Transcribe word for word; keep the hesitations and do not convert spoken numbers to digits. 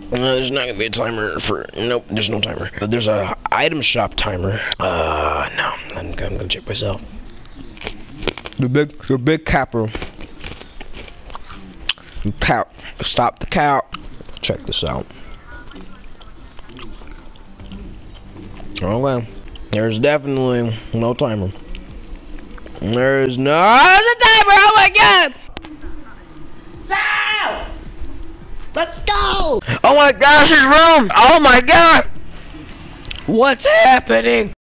Uh, there's not gonna be a timer for. Nope, there's no timer. But there's a item shop timer. Uh, no, I'm, I'm gonna check myself. The big, the big capper. Count. Stop the count. Check this out. Okay. There's definitely no timer. There's no there's a timer. Oh my god! No! Let's go! Oh my gosh, his room! Oh my god! What's happening?